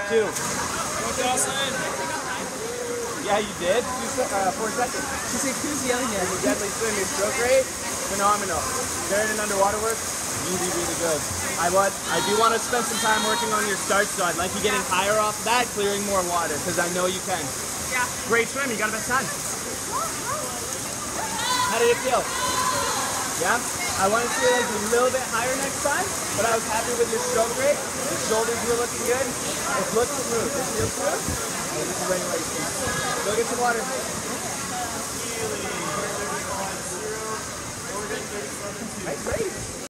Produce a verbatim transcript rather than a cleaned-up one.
two. Jocelyn. Yeah, you did. Two, uh, four seconds. She's like, who's yelling at me? Deadly swim. Your stroke rate, phenomenal. Very in underwater work, really, really good. I want, I do want to spend some time working on your start, so I'd like you getting higher off that, clearing more water, because I know you can. Yeah. Great swim. You got a best time. How did it feel? Yeah? I wanted to see like a little bit higher next time, but I was happy with your stroke rate. Your shoulders were looking good. It looks smooth. It feels smooth. And this is ready to go get some water. Keeley. Nice race.